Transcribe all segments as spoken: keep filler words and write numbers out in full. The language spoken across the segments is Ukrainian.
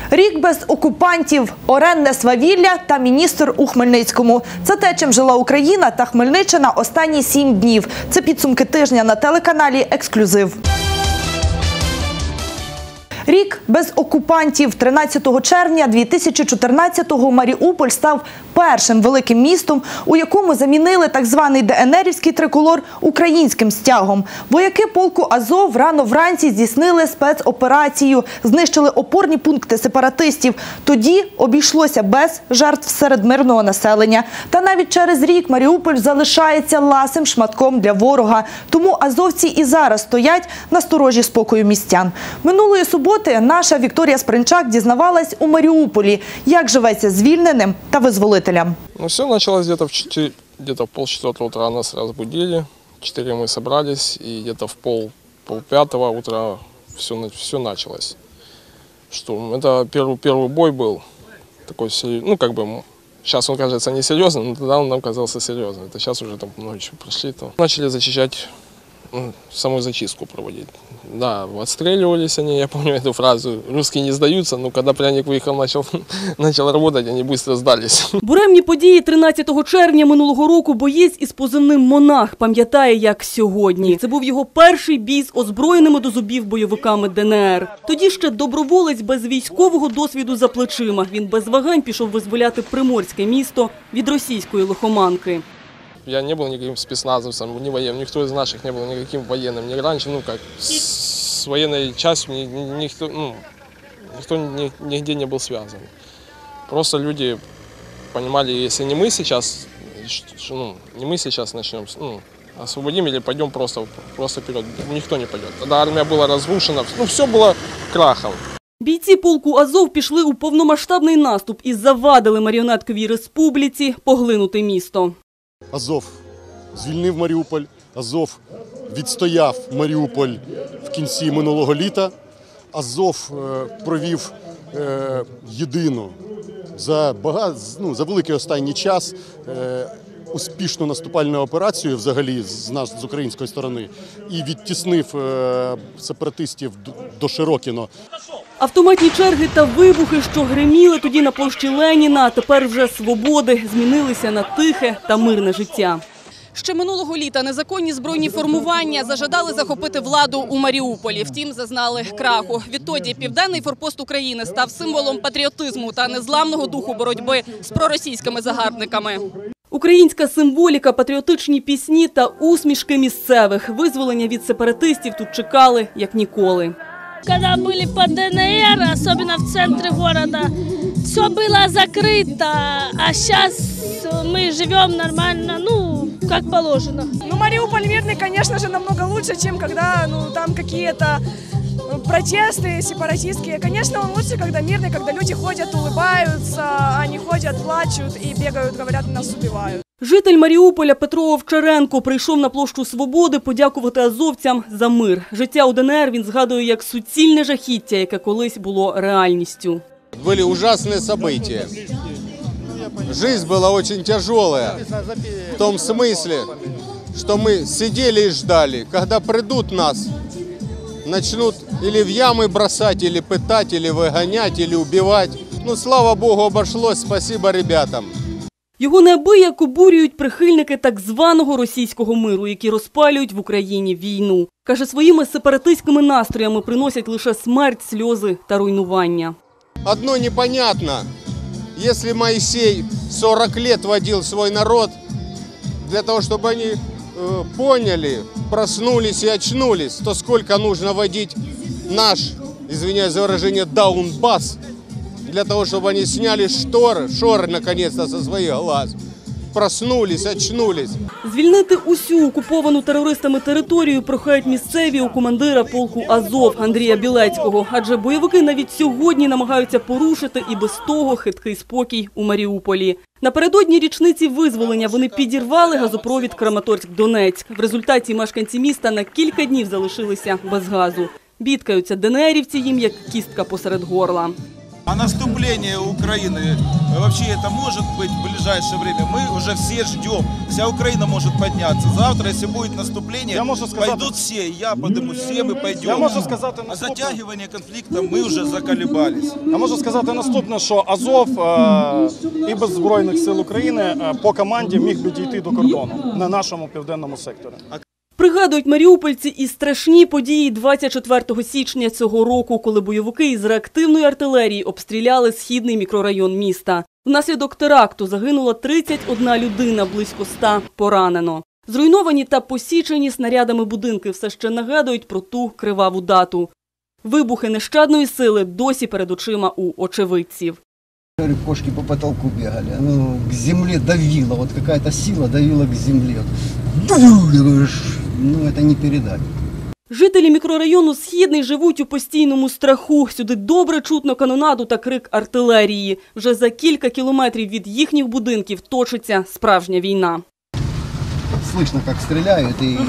Рік без окупантів, оренне свавілля та міністр у Хмельницькому. Це те, чим жила Україна та Хмельниччина останні сім днів. Це підсумки тижня на телеканалі «Ексклюзив». Рік без окупантів. тринадцятого червня дві тисячі чотирнадцятого Маріуполь став першим великим містом, у якому замінили так званий де ен ерівський триколор українським стягом. Вояки полку «Азов» рано вранці здійснили спецоперацію, знищили опорні пункти сепаратистів. Тоді обійшлося без жертв серед мирного населення. Та навіть через рік Маріуполь залишається ласим шматком для ворога. Тому азовці і зараз стоять на сторожі спокою містян. Минулої суботи наша Вікторія Спринчак дізнавалась у Маріуполі, як живеться звільненим та визволителям. Ну, все началось где-то в, четыре, где-то в полчетвертого утра, нас разбудили, в четыре мы собрались, и где-то в пол, полпятого утра все, все началось. Что, это первый, первый бой был, такой, ну, как бы, сейчас он кажется несерьезным, но тогда он нам казался серьезным. Это сейчас уже там много чего прошли. То. Начали зачищать, ну, саму зачистку проводить. Да, отстреливались они, я помню эту фразу, русские не сдаются, но когда пряник выехал, начал, начал работать, они быстро сдались. Буремні події тринадцятого червня минулого року боєць із позивним «Монах» пам'ятає, як сьогодні. Це був його перший бій з озброєними до зубів бойовиками де ен ер. Тоді ще доброволець без військового досвіду за плечима. Він без вагань пішов визволяти приморське місто від російської лихоманки. Я не был никаким спецназовцем, ни военным, никто из наших не был никаким военным, ни раньше, ну как, с военной частью никто, ну, никто нигде не был связан. Просто люди понимали, если не мы сейчас, ну, не мы сейчас начнем, ну, освободим или пойдем просто, просто вперед, никто не пойдет. Тогда армия была разрушена, ну все было крахом. Бійці полку «Азов» пішли у повномасштабний наступ і завадили маріонетковій республіці поглинути місто. Азов звільнив Маріуполь, Азов відстояв Маріуполь в кінці минулого літа. Азов е, провів е, єдину за, багат, ну, за великий останній час е, успішну наступальну операцію взагалі з, наш, з української сторони і відтіснив е, сепаратистів до, до Широкіно. Автоматні черги та вибухи, що гриміли тоді на площі Леніна, а тепер вже свободи, змінилися на тихе та мирне життя. Ще минулого літа незаконні збройні формування зажадали захопити владу у Маріуполі. Втім, зазнали краху. Відтоді південний форпост України став символом патріотизму та незламного духу боротьби з проросійськими загарбниками. Українська символіка, патріотичні пісні та усмішки місцевих. Визволення від сепаратистів тут чекали як ніколи. Когда были под де ен ер, особенно в центре города, все было закрыто, а сейчас мы живем нормально, ну, как положено. Ну, Мариуполь мирный, конечно же, намного лучше, чем когда, ну, там какие-то протесты сепаратистские. Конечно, он лучше, когда мирный, когда люди ходят, улыбаются, они ходят, плачут и бегают, говорят, нас убивают. Житель Маріуполя Петро Овчаренко прийшов на площу Свободи подякувати азовцям за мир. Життя у де ен ер він згадує як суцільне жахіття, яке колись було реальністю. Були ужасні события. Жизнь была очень тяжелая. В том смысле, что мы сидели и ждали, когда придут нас, начнут или в ямы бросать, или пытать, или выгонять, или убивать. Ну, слава Богу, обошлось, спасибо ребятам. Його неабияк обурюють прихильники так званого російського миру, які розпалюють в Україні війну. Каже, своїми сепаратистськими настроями приносять лише смерть, сльози та руйнування. Одно непонятно. Если Моисей сорок лет водил свой народ, для того, чтобы они э, поняли, проснулись и очнулись, то сколько нужно водить наш, извиняюсь за выражение, даунбас, для того, чтобы они сняли шторы, шоры наконец-то со своих глаз, проснулись, очнулись. Звільнити усю окуповану терористами територію прохають місцеві у командира полку «Азов» Андрія Білецького. Адже бойовики навіть сьогодні намагаються порушити і без того хиткий спокій у Маріуполі. Напередодні річниці визволення вони підірвали газопровід Краматорськ-Донецьк. В результаті мешканці міста на кілька днів залишилися без газу. Бідкаються де ен ерівці їм як кістка посеред горла. А наступление Украины, вообще это может быть в ближайшее время? Мы уже все ждем. Вся Украина может подняться. Завтра, если будет наступление, я можу сказати, пойдут все. И я подниму, все мы пойдем. Я можу сказати а наступне. затягивание конфликта мы уже заколебались. Я можу сказати наступне, що Азов е, і без Збройних сил України е, по команді міг би дійти до кордону на нашому південному секторі. Пригадують маріупольці і страшні події двадцять четвертого січня цього року, коли бойовики із реактивної артилерії обстріляли східний мікрорайон міста. Внаслідок теракту загинула тридцять одна людина, близько ста поранено. Зруйновані та посічені снарядами будинки все ще нагадують про ту криваву дату. Вибухи нещадної сили досі перед очима у очевидців. Кошки по потолку бегали, ну, к земле давило, вот какая-то сила давила к земле. Ну, это не передать. Жителі мікрорайону «Східний» живуть у постійному страху. Сюди добре чутно канонаду та крик артилерії. Вже за кілька кілометрів від їхніх будинків точиться справжня війна. Слышно, как стреляют и...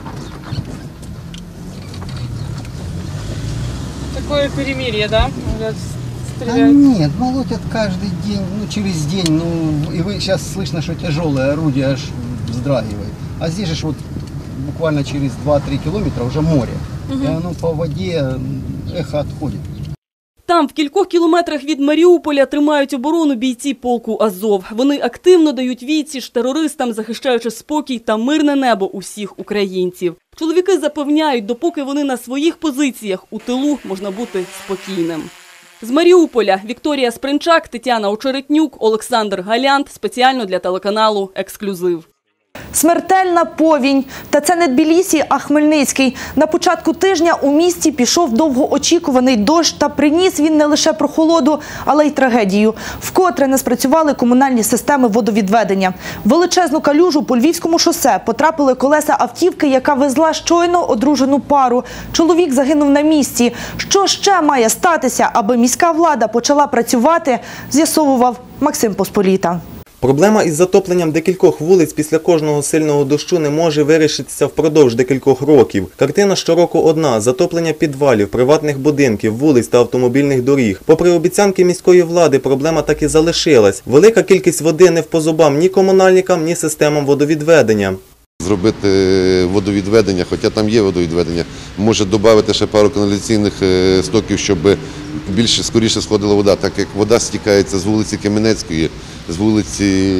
Такое перемирие, да? А нет, молотят каждый день, ну через день, ну и вы сейчас слышно, что тяжелое орудие аж вздрагивает. А здесь же вот буквально через два-три километра уже море, угу. И оно по воде эхо отходит. Там, в кількох кілометрах від Маріуполя, тримають оборону бійці полку «Азов». Вони активно дають відсіч терористам, захищаючи спокій та мирне небо усіх українців. Чоловіки запевняють, допоки вони на своїх позиціях, у тилу можна бути спокійним. З Маріуполя Вікторія Спринчак, Тетяна Очеретнюк, Олександр Галянт. Спеціально для телеканалу «Ексклюзив». Смертельна повінь. Та це не Тбілісі, а Хмельницький. На початку тижня у місті пішов довгоочікуваний дощ, та приніс він не лише прохолоду, але й трагедію. Вкотре не спрацювали комунальні системи водовідведення. В величезну калюжу по Львівському шосе потрапили колеса автівки, яка везла щойно одружену пару. Чоловік загинув на місці. Що ще має статися, аби міська влада почала працювати, з'ясовував Максим Посполіта. Проблема із затопленням декількох вулиць після кожного сильного дощу не може вирішитися впродовж декількох років. Картина щороку одна – затоплення підвалів, приватних будинків, вулиць та автомобільних доріг. Попри обіцянки міської влади, проблема так і залишилась. Велика кількість води не в по зубам ні комунальникам, ні системам водовідведення. Зробити водовідведення, хоча там є водовідведення, може додати ще пару каналізаційних стоків, щоб більше, скоріше сходила вода, так як вода стікається з вулиці Кам'янецької, з вулиці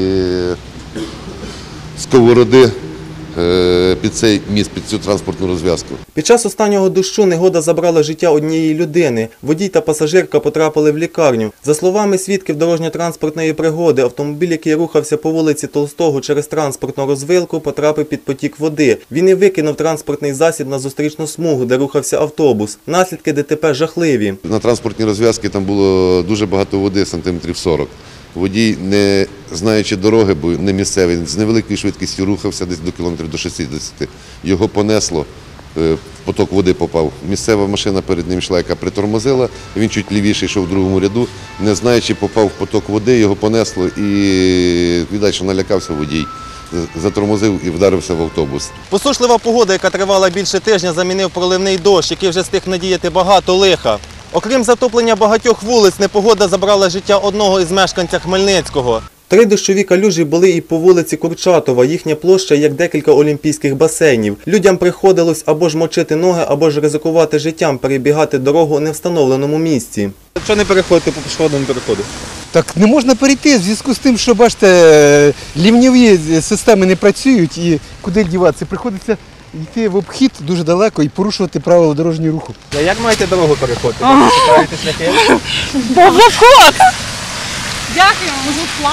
Сковороди під цей міст, під цю транспортну розв'язку. Під час останнього дощу негода забрала життя однієї людини. Водій та пасажирка потрапили в лікарню. За словами свідків дорожньо-транспортної пригоди, автомобіль, який рухався по вулиці Толстого через транспортну розвилку, потрапив під потік води. Він і викинув транспортний засіб на зустрічну смугу, де рухався автобус. Наслідки ДТП жахливі. На транспортній розв'язці там було дуже багато води, сантиметрів сорок. Водій, не знаючи дороги, бо не місцевий, з невеликою швидкістю рухався десь до кілометрів до шістдесяти. Його понесло, поток води попав. Місцева машина перед ним йшла, яка притормозила, він чуть лівіше йшов в другому ряду, не знаючи, попав в поток води, його понесло і, віддай, що налякався водій. Затормозив і вдарився в автобус. Посушлива погода, яка тривала більше тижня, замінив проливний дощ, який вже встиг надіяти багато лиха. Окрім затоплення багатьох вулиць, непогода забрала життя одного із мешканців Хмельницького. Три дощові калюжі були і по вулиці Курчатова. Їхня площа як декілька олімпійських басейнів. Людям приходилось або ж мочити ноги, або ж ризикувати життям, перебігати дорогу у невстановленому місці. Що не переходити по пішохідному переходу? Так не можна перейти в зв'язку з тим, що, бачите, лівньові системи не працюють і куди діватися. Приходиться йти в обхід дуже далеко і порушувати правила дорожнього руху. А як маєте дорогу переходити? Шукаєте шляхи? Бобокот! Дякую, може план?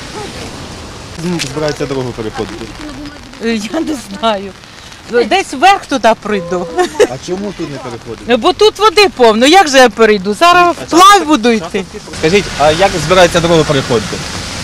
Збирається дорогу переходити? Я не знаю. Десь вверх туди прийду. А чому тут не переходите? Бо тут води повно, як же я перейду? Зараз вплав буду йти. Скажіть, а як збирається дорогу переходити?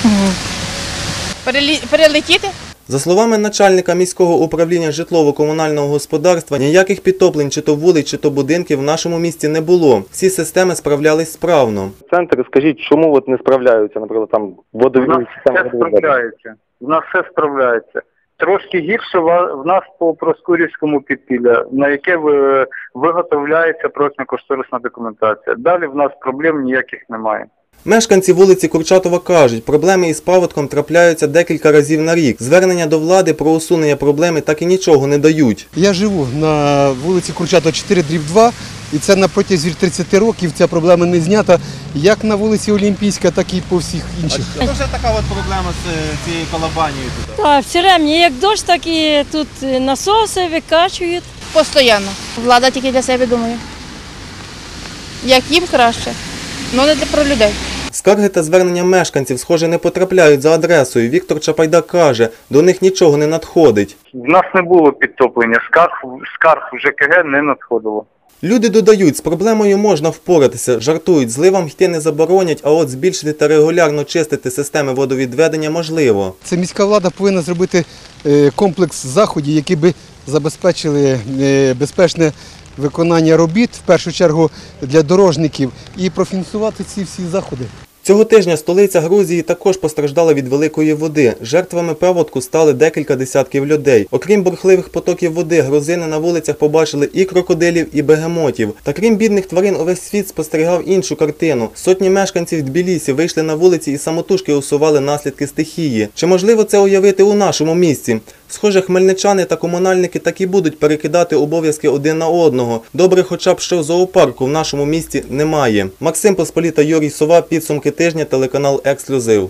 Перелі... Перелетіти? За словами начальника міського управління житлово-комунального господарства, ніяких підтоплень чи то вулиць, чи то будинків в нашому місті не було. Всі системи справлялись справно. Центр, скажіть, чому от не справляються, наприклад, там водовідведення? У нас все справляється. У нас все справляється. Трошки гірше в нас по Проскурівському підпілля, на яке виготовляється проектно-кошторисна документація. Далі в нас проблем ніяких немає. Мешканці вулиці Курчатова кажуть, проблеми із паводком трапляються декілька разів на рік. Звернення до влади про усунення проблеми так і нічого не дають. Я живу на вулиці Курчатова чотири дріб два, і це на протязі тридцяти років ця проблема не знята, як на вулиці Олімпійська, так і по всіх інших. А це вже така от проблема з цією колобанією тут? Так, все время, як дощ, так і тут насоси викачують. Постоянно. Влада тільки для себе думає. Як їм краще, але не про людей. Скарги та звернення мешканців, схоже, не потрапляють за адресою. Віктор Чапайда каже, до них нічого не надходить. В нас не було підтоплення, скарг, скарг в ЖКГ не надходило. Люди додають, з проблемою можна впоратися, жартують, зливам йти не заборонять, а от збільшити та регулярно чистити системи водовідведення можливо. Це міська влада повинна зробити комплекс заходів, які би забезпечили безпечне виконання робіт, в першу чергу для дорожників, і профінансувати ці всі заходи. Цього тижня столиця Грузії також постраждала від великої води. Жертвами паводку стали декілька десятків людей. Окрім бурхливих потоків води, грузини на вулицях побачили і крокодилів, і бегемотів. Та крім бідних тварин, увесь світ спостерігав іншу картину. Сотні мешканців Тбілісі вийшли на вулиці і самотужки усували наслідки стихії. Чи можливо це уявити у нашому місті? Схоже, хмельничани та комунальники так і будуть перекидати обов'язки один на одного. Добре хоча б що зоопарку в нашому місті немає. Максим Посполіта, Юрій Сова, підсумки тижня, телеканал «Ексклюзив».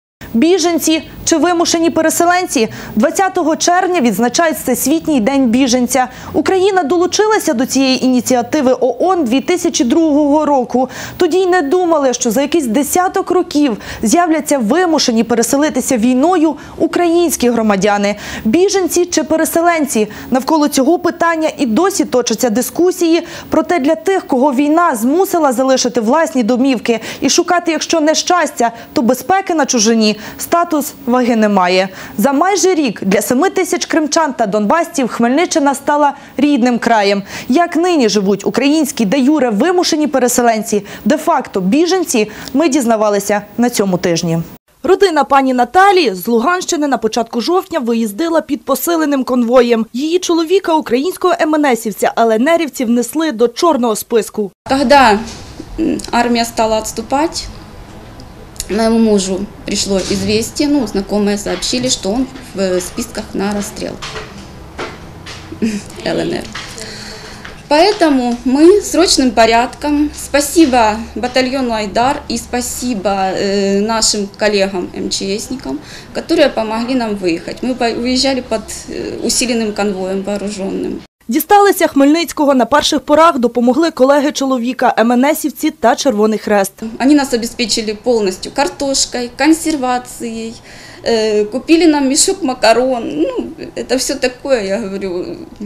Біженці чи вимушені переселенці? двадцятого червня відзначають Всесвітній день біженця. Україна долучилася до цієї ініціативи ООН дві тисячі другого року. Тоді й не думали, що за якийсь десяток років з'являться вимушені переселитися війною українські громадяни. Біженці чи переселенці? Навколо цього питання і досі точаться дискусії. Проте для тих, кого війна змусила залишити власні домівки і шукати, якщо не щастя, то безпеки на чужині, статус ваги не має. За майже рік для семи тисяч кримчан та донбасців Хмельниччина стала рідним краєм. Як нині живуть українські де-юре вимушені переселенці, де-факто біженці, ми дізнавалися на цьому тижні. Родина пані Наталі з Луганщини на початку жовтня виїздила під посиленим конвоєм. Її чоловіка, українського ем ен есівця, ЛНРівці внесли до чорного списку. Коли армія стала відступати, моему мужу пришло известие, ну, знакомые сообщили, что он в списках на расстрел ЛНР. Поэтому мы срочным порядком, спасибо батальону «Айдар» и спасибо э, нашим коллегам-эм че эсникам, которые помогли нам выехать. Мы выезжали под э, усиленным конвоем вооруженным. Дісталися Хмельницького на перших порах, допомогли колеги чоловіка, ем ен есівці та Червоний Хрест. Они нас обеспечили полностью картошкой, консервацией, э, купили нам мешок макарон. Ну, это все такое, я говорю,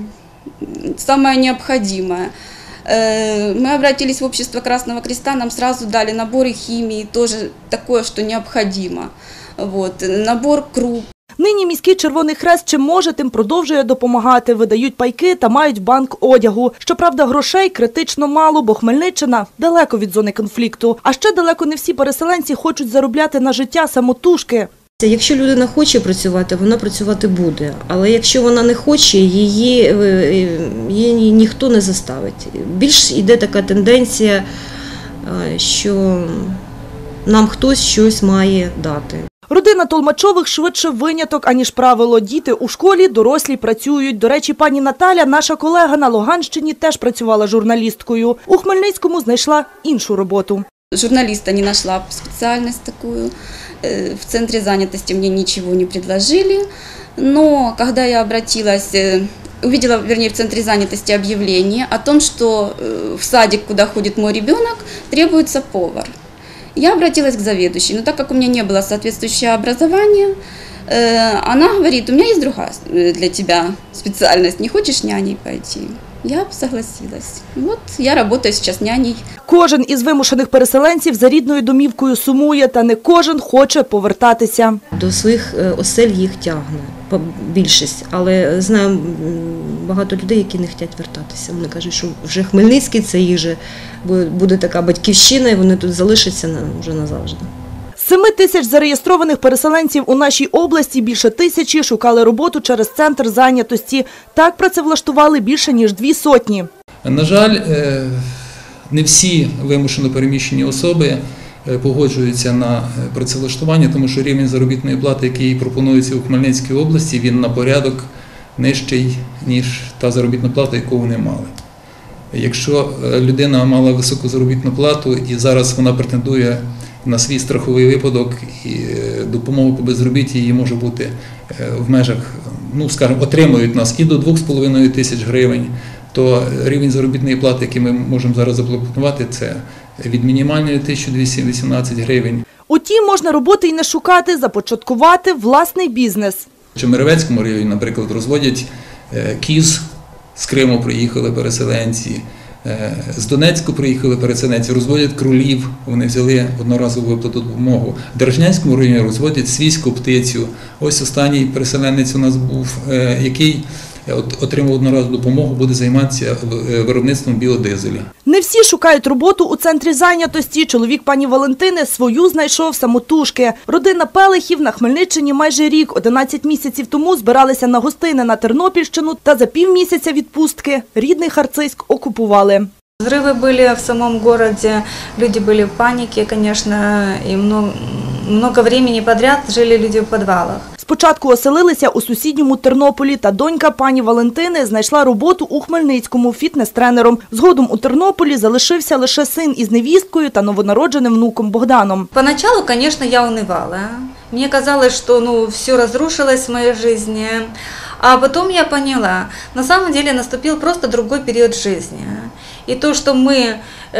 самое необходимое. Э, мы обратились в общество Красного Креста, нам сразу дали наборы химии, тоже такое, что необходимо. Вот, набор круп. Нині міський Червоний Хрест чим може, тим продовжує допомагати. Видають пайки та мають банк одягу. Щоправда, грошей критично мало, бо Хмельниччина далеко від зони конфлікту. А ще далеко не всі переселенці хочуть заробляти на життя самотужки. Якщо людина хоче працювати, вона працювати буде. Але якщо вона не хоче, її, її ніхто не заставить. Більш йде така тенденція, що нам хтось щось має дати. Родина Толмачових швидше виняток, аніж правило. Діти у школі, дорослі працюють. До речі, пані Наталя, наша колега на Луганщині, теж працювала журналісткою. У Хмельницькому знайшла іншу роботу. Журналиста не нашла специальность такую. В центре занятости мне ничего не предложили. Но когда я обратилась, увидела, вернее, в центре занятости объявление о том, что в садик, куда ходит мой ребенок, требуется повар. Я обратилась к заведующей, но так как у меня не было соответствующего образования, она говорит, у меня есть другая для тебя специальность, не хочешь няней пойти? Я согласилась. Вот я работаю сейчас няней. Кожен із вимушених переселенців за рідною домівкою сумує, та не кожен хоче повертатися. До своїх осель їх тягне більшість, але знаю багато людей, які не хочуть вертатися. Вони кажуть, що вже Хмельницький – це їх же буде така батьківщина, і вони тут залишаться вже назавжди. З семи тисяч зареєстрованих переселенців у нашій області більше тисячі шукали роботу через центр зайнятості. Так працевлаштували більше ніж дві сотні. На жаль, не всі вимушено переміщені особи погоджуються на працевлаштування, тому що рівень заробітної плати, який пропонується у Хмельницькій області, він на порядок нижчий, ніж та заробітна плата, яку вони мали. Якщо людина мала високу заробітну плату і зараз вона претендує на свій страховий випадок, і допомога по безробітті її може бути в межах, ну, скажімо, отримують нас і до двох з половиною тисяч гривень, то рівень заробітної плати, який ми можемо зараз запропонувати, це від мінімальної тисяча двісті вісімнадцять гривень. Утім, можна роботи і не шукати, започаткувати власний бізнес. В Чемеровецькому районі, наприклад, розводять кіз, з Криму приїхали переселенці, з Донецьку приїхали переселенці, розводять кролів, вони взяли одноразову виплату допомогу. В Деражнянському районі розводять свійську птицю. Ось останній переселенець у нас був, який отримав одноразову допомогу, буде займатися виробництвом біодизеля. Не всі шукають роботу у центрі зайнятості. Чоловік пані Валентини свою знайшов самотужки. Родина Пелехів на Хмельниччині майже рік. одинадцять місяців тому збиралися на гостини на Тернопільщину та за півмісяця відпустки рідний Харцизьк окупували. Взрывы были в самом городе, люди были в панике, конечно, и много, много времени подряд жили люди в подвалах. Спочатку оселилися у сусідньому Тернополі, та донька пані Валентини знайшла роботу у Хмельницькому фітнес-тренером. Згодом у Тернополі залишився лише син із невісткою та новонародженим внуком Богданом. Поначалу, конечно, я унывала. Мне казалось, что ну, все разрушилось в моей жизни. А потом я поняла, на самом деле наступил просто другой период жизни. И то, что мы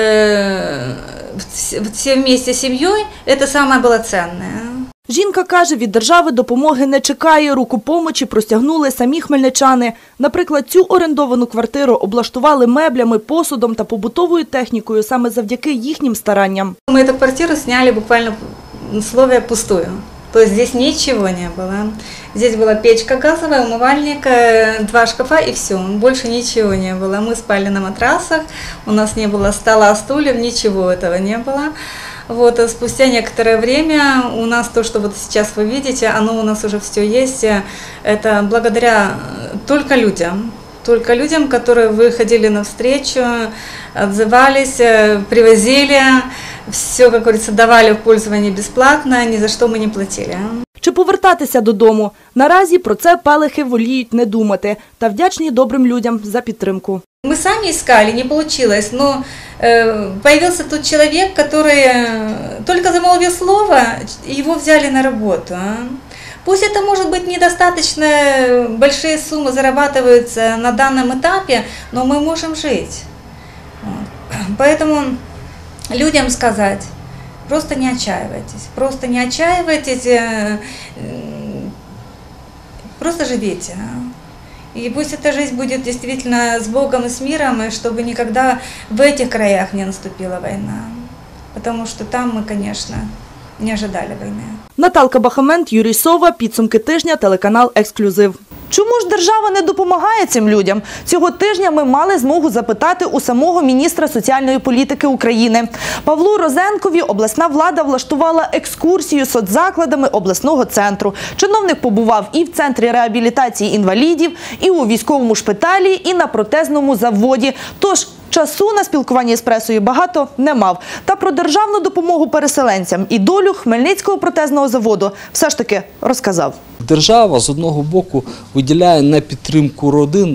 э, все вместе с семьей, это самое было ценное. Жінка каже, від держави допомоги не чекає. Руку помочі простягнули самі хмельничани. Наприклад, цю орендовану квартиру облаштували меблями, посудом та побутовою технікою саме завдяки їхнім старанням. Мы эту квартиру сняли буквально, условия пустую. То есть здесь ничего не было. Здесь была печка газовая, умывальник, два шкафа и все. Больше ничего не было. Мы спали на матрасах, у нас не было стола, стульев, ничего этого не было. Вот, а спустя некоторое время у нас то, что вот сейчас вы видите, оно у нас уже все есть. Это благодаря только людям. Только людям, которые выходили навстречу, отзывались, привозили, все, как говорится, давали в пользование бесплатно, ни за что мы не платили. Чи повертатися додому? Наразі про це Пелехи воліють не думати та вдячні добрим людям за підтримку. Мы сами искали, не получилось, но э, появился тот человек, который э, только замолвил слово, его взяли на работу. А? Пусть это, может быть, недостаточно большие суммы зарабатываются на данном этапе, но мы можем жить. Вот. Поэтому людям сказать, просто не отчаивайтесь, просто не отчаивайтесь, э, э, просто живите. И пусть эта жизнь будет действительно с Богом и с миром, и чтобы никогда в этих краях не наступила война. Потому что там мы, конечно, не ожидали войны. Наталка Бахамент, Юрій Сова. Підсумки тижня. Телеканал «Ексклюзив». Чому ж держава не допомагає цим людям? Цього тижня ми мали змогу запитати у самого міністра соціальної політики України. Павлу Розенкові обласна влада влаштувала екскурсію соцзакладами обласного центру. Чиновник побував і в центрі реабілітації інвалідів, і у військовому шпиталі, і на протезному заводі. Тож часу на спілкування із пресою багато не мав. Та про державну допомогу переселенцям і долю Хмельницького протезного заводу все ж таки розказав. Держава з одного боку виділяє на підтримку родин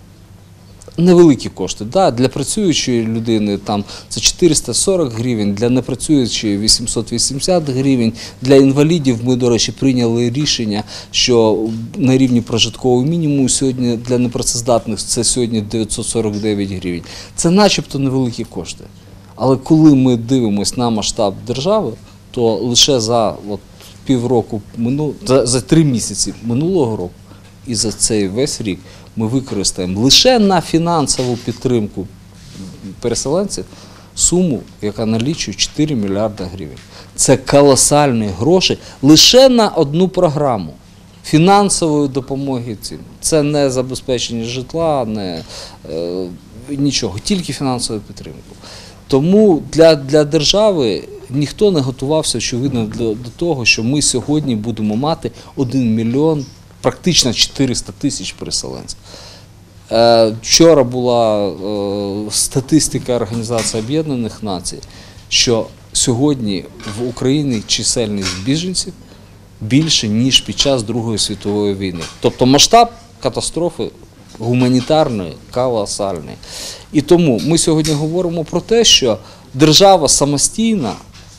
невеликі кошти. Да, для працюючої людини там це чотириста сорок гривень, для непрацюючої вісімсот вісімдесят гривень, для інвалідів ми, до речі, прийняли рішення, що на рівні прожиткового мінімуму сьогодні для непрацездатних це сьогодні дев'ятсот сорок дев'ять гривень. Це начебто невеликі кошти. Але коли ми дивимося на масштаб держави, то лише за от, півроку, за, за три місяці минулого року і за цей весь рік ми використаємо лише на фінансову підтримку переселенців суму, яка налічує чотири мільярди гривень. Це колосальні гроші лише на одну програму фінансової допомоги цим. Це не забезпечення житла, не е, нічого, тільки фінансову підтримку. Тому для, для держави ніхто не готувався, очевидно, до, до того, що ми сьогодні будемо мати один мільйон, практично чотириста тисяч переселенців. Е, вчора була е, статистика Організації Об'єднаних Націй, що сьогодні в Україні чисельність біженців більше, ніж під час Другої світової війни. Тобто масштаб катастрофи гуманітарної колосальний. І тому ми сьогодні говоримо про те, що держава самостійна,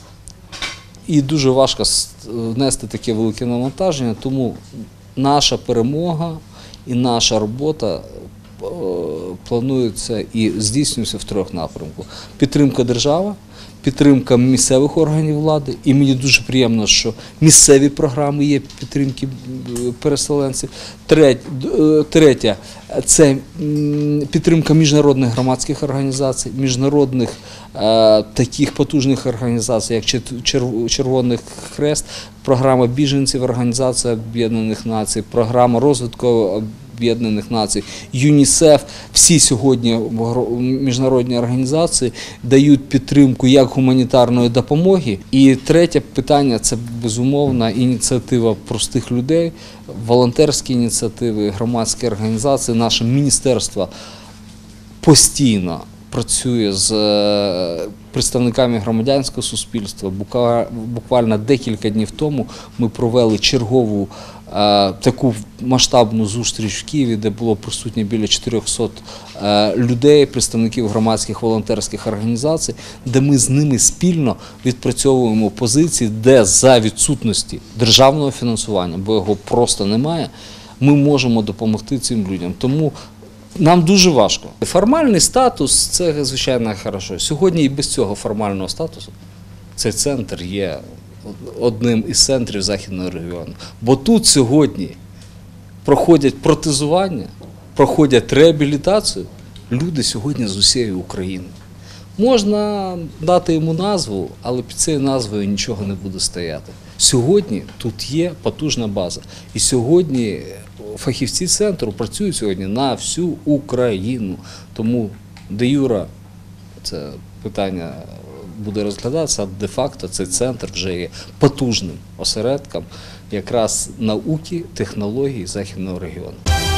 і дуже важко внести таке велике навантаження, тому наша перемога і наша робота планується і здійснюється в трьох напрямках. Підтримка держави, підтримка місцевих органів влади, і мені дуже приємно, що місцеві програми є підтримки переселенців. Третє – це підтримка міжнародних громадських організацій, міжнародних е, таких потужних організацій, як Червоний Хрест, програма біженців Організації Об'єднаних Націй, програма розвитку Об'єднаних Націй, ЮНІСЕФ, всі сьогодні міжнародні організації дають підтримку як гуманітарної допомоги. І третє питання – це безумовна ініціатива простих людей, волонтерські ініціативи, громадські організації. Наше міністерство постійно працює з представниками громадянського суспільства. Буквально декілька днів тому ми провели чергову таку масштабну зустріч в Києві, де було присутні біля чотирьохсот людей, представників громадських волонтерських організацій, де ми з ними спільно відпрацьовуємо позиції, де за відсутності державного фінансування, бо його просто немає, ми можемо допомогти цим людям. Тому нам дуже важко. Формальний статус – це, звичайно, хорошо. Сьогодні і без цього формального статусу цей центр є одним із центрів Західного регіону. Бо тут сьогодні проходять протезування, проходять реабілітацію люди сьогодні з усієї України. Можна дати йому назву, але під цією назвою нічого не буде стояти. Сьогодні тут є потужна база. І сьогодні фахівці центру працюють сьогодні на всю Україну. Тому де юра це питання буде розглядатися, а де-факто цей центр вже є потужним осередком якраз науки, технологій Західного регіону.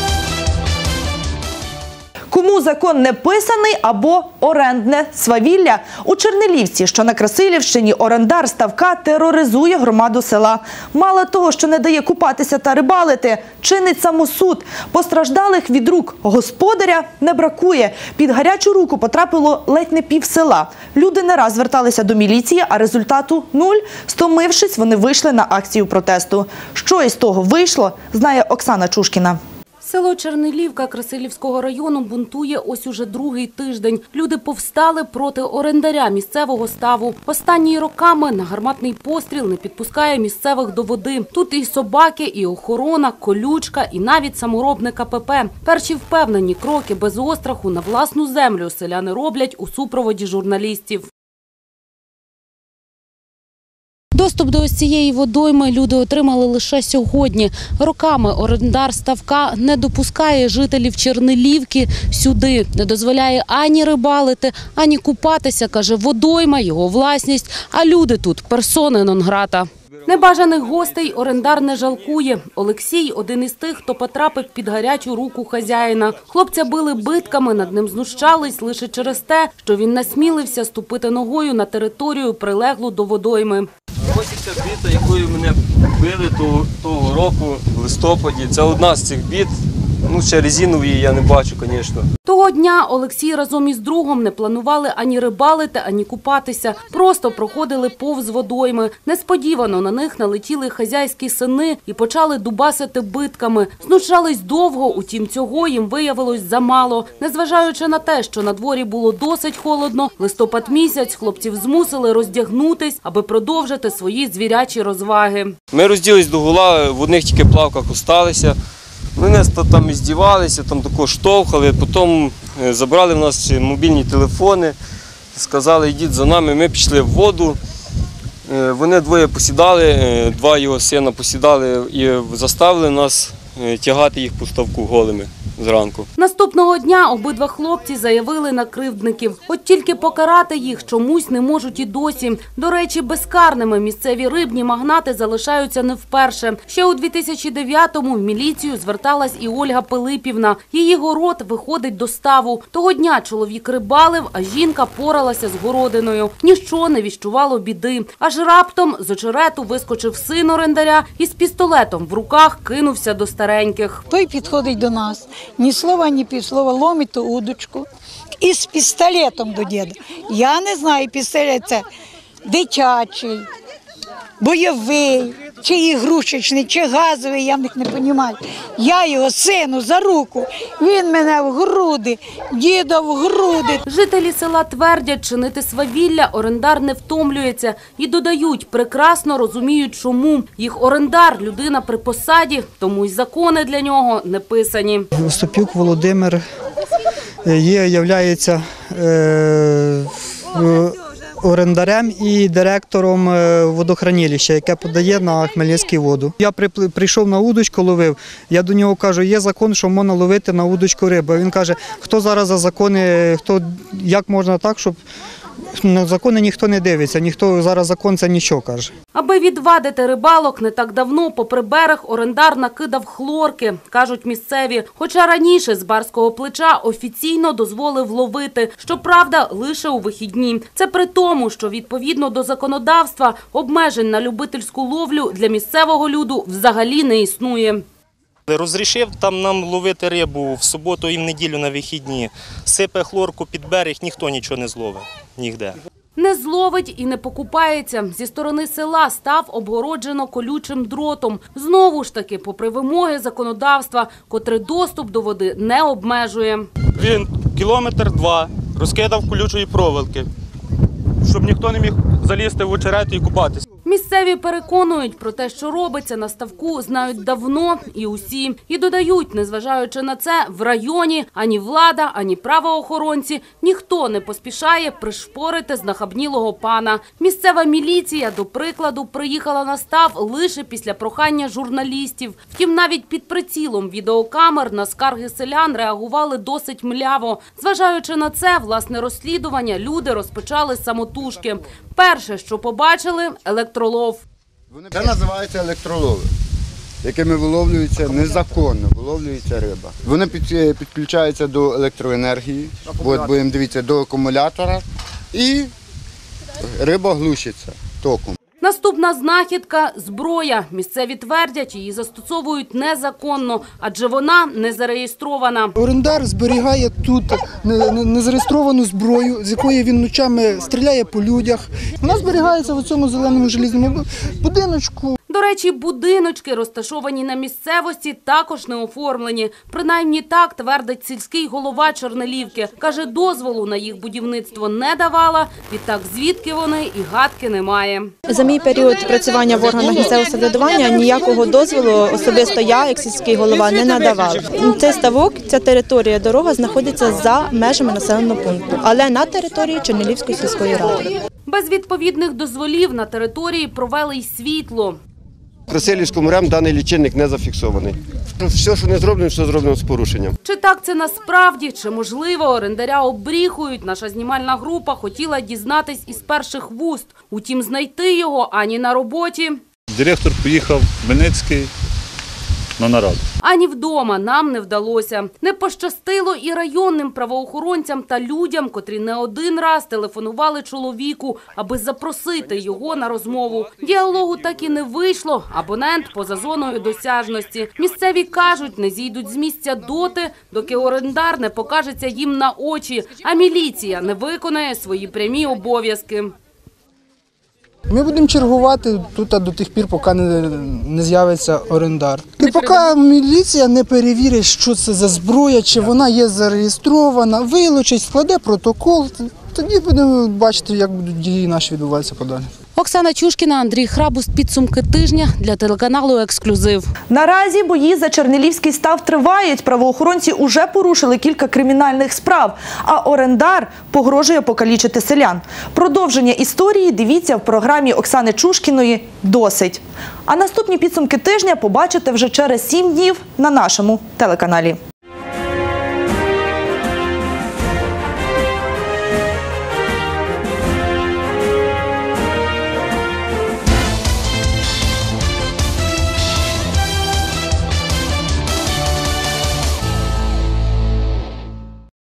Кому закон не писаний або орендне свавілля? У Чернелівці, що на Красилівщині, орендар ставка тероризує громаду села. Мало того, що не дає купатися та рибалити, чинить самосуд. Постраждалих від рук господаря не бракує. Під гарячу руку потрапило ледь не пів села. Люди не раз зверталися до міліції, а результату – нуль. Стомившись, вони вийшли на акцію протесту. Що із того вийшло, знає Оксана Чушкіна. Село Чернелівка Красилівського району бунтує ось уже другий тиждень. Люди повстали проти орендаря місцевого ставу. Останні роками на гарматний постріл не підпускає місцевих до води. Тут і собаки, і охорона, колючка, і навіть саморобне ка пе пе. Перші впевнені кроки без остраху на власну землю селяни роблять у супроводі журналістів. Доступ до ось цієї водойми люди отримали лише сьогодні. Роками орендар ставка не допускає жителів Чернелівки сюди. Не дозволяє ані рибалити, ані купатися, каже, водойма – його власність, а люди тут – персони нон-грата. Небажаних гостей орендар не жалкує. Олексій – один із тих, хто потрапив під гарячу руку хазяїна. Хлопця били битками, над ним знущались лише через те, що він насмілився ступити ногою на територію, прилеглу до водойми. Ось ця біта, якою мене били того, того року в листопаді. Це одна з цих біт. Ну, ще резинової я не бачу, звісно. Того дня Олексій разом із другом не планували ані рибалити, ані купатися. Просто проходили повз водойми. Несподівано на них налетіли хазяйські сини і почали дубасити битками. Знущались довго, утім цього їм виявилось замало. Незважаючи на те, що на дворі було досить холодно, листопад місяць хлопців змусили роздягнутись, аби продовжити свої звірячі розваги. Ми розділись до гола, в одних тільки плавках осталися. Вони там і здівалися, там тако штовхали, потім забрали в нас мобільні телефони, сказали, йдіть за нами, ми пішли в воду. Вони двоє посідали, два його сина посідали і заставили нас е, тягати їх по ставку голими зранку. Наступного дня обидва хлопці заявили на кривдників. От тільки покарати їх чомусь не можуть і досі. До речі, безкарними місцеві рибні магнати залишаються не вперше. Ще у дві тисячі дев'ятому в міліцію зверталась і Ольга Пилипівна. Її город виходить до ставу. Того дня чоловік рибалив, а жінка поралася з городиною. Ніщо не віщувало біди. Аж раптом з очерету вискочив син орендаря і з пістолетом в руках кинувся до стареньких. Той підходить до нас. Ні слова, ні півслова, ломить ту удочку і з пістолетом до діда. Я не знаю, пістолет це дитячий, бойовий, чи ігрушечний, чи газовий, я в них не розумію. Я його сину за руку, він мене в груди, діда в груди. Жителі села твердять, чинити свавілля орендар не втомлюється. І додають, прекрасно розуміють чому. Їх орендар – людина при посаді, тому й закони для нього не писані. Остапюк Володимир є, являється е, орендарем і директором водохранилища, яке подає на Хмельницький воду. Я прийшов на удочку, ловив, я до нього кажу, є закон, що можна ловити на удочку рибу. Він каже, хто зараз за закони, хто, як можна так, щоб на закони ніхто не дивиться, ніхто зараз закон це нічого каже. Аби відвадити рибалок, не так давно попри берег орендар накидав хлорки, кажуть місцеві. Хоча раніше з барського плеча офіційно дозволив ловити, щоправда, лише у вихідні. Це при тому, що відповідно до законодавства обмежень на любительську ловлю для місцевого люду взагалі не існує. Розрішив там нам ловити рибу в суботу і в неділю на вихідні. Сипе хлорку під берег, ніхто нічого не зловить, ніде. Не зловить і не покупається. Зі сторони села став обгороджено колючим дротом. Знову ж таки, попри вимоги законодавства, котре доступ до води не обмежує. Він кілометр два розкидав колючої проволоки, щоб ніхто не міг залізти в очерет і купатися. Місцеві переконують, про те, що робиться на ставку, знають давно і усі. І додають, незважаючи на це, в районі ані влада, ані правоохоронці ніхто не поспішає пришпорити знахабнілого пана. Місцева міліція, до прикладу, приїхала на став лише після прохання журналістів. Втім, навіть під прицілом відеокамер на скарги селян реагували досить мляво. Зважаючи на це, власне розслідування люди розпочали самотужки. Перше, що побачили – електролов. Це називається електролови, якими виловлюється незаконно, виловлюється риба. Вони під, підключаються до електроенергії, от будемо дивитися, до акумулятора, і риба глушиться током. Наступна знахідка – зброя. Місцеві твердять, її застосовують незаконно, адже вона не зареєстрована. Орендар зберігає тут незареєстровану зброю, з якої він ночами стріляє по людях. Вона зберігається в цьому зеленому желізному будиночку. До речі, будиночки, розташовані на місцевості, також не оформлені. Принаймні так твердить сільський голова Чорнилівки. Каже, дозволу на їх будівництво не давала, відтак звідки вони і гадки немає. За мій період працювання в органах місцевого самоврядування ніякого дозволу особисто я, як сільський голова, не надавала. Цей ставок, ця територія, дорога знаходиться за межами населеного пункту, але на території Чорнилівської сільської ради. Без відповідних дозволів на території провели й світло. Красилівському РЕМ даний лічильник не зафіксований. Все, що не зроблено, все зроблено з порушенням. Чи так це насправді, чи можливо орендаря обріхують, наша знімальна група хотіла дізнатись із перших вуст. Утім, знайти його ані на роботі, директор поїхав в Хмельницький на нараду. ані вдома нам не вдалося. Не пощастило і районним правоохоронцям та людям, котрі не один раз телефонували чоловіку, аби запросити його на розмову. Діалогу так і не вийшло, абонент поза зоною досяжності. Місцеві кажуть, не зійдуть з місця доти, доки орендар не покажеться їм на очі, а міліція не виконає свої прямі обов'язки. Ми будемо чергувати тут до тих пір, поки не, не з'явиться орендар. І поки міліція не перевірить, що це за зброя, чи вона є зареєстрована, вилучить, складе протокол, тоді будемо бачити, як будуть дії наші відбуватися подалі. Оксана Чушкіна, Андрій Храбус. Підсумки тижня для телеканалу «Ексклюзив». Наразі бої за Чернелівський став тривають. Правоохоронці уже порушили кілька кримінальних справ, а орендар погрожує покалічити селян. Продовження історії дивіться в програмі Оксани Чушкіної «Досить». А наступні підсумки тижня побачите вже через сім днів на нашому телеканалі.